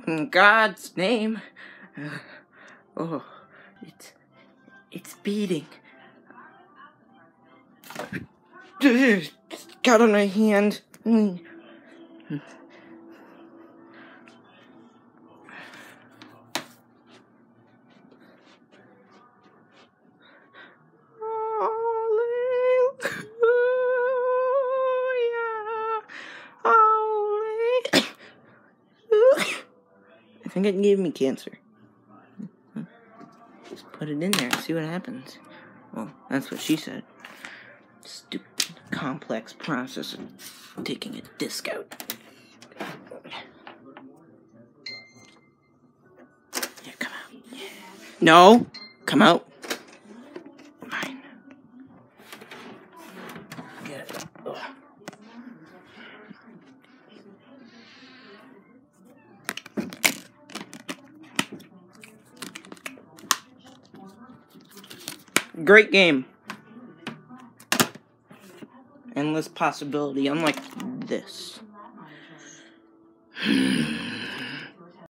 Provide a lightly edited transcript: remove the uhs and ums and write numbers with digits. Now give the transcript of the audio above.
In God's name. Oh, it's beating. Got on my hand. I think it gave me cancer. Just put it in there and see what happens. Well, that's what she said. Stupid, complex process of taking a disc out. Yeah, come out. Yeah. No! Come out. Mine. Get it. Ugh. Great game. Endless possibility, unlike this.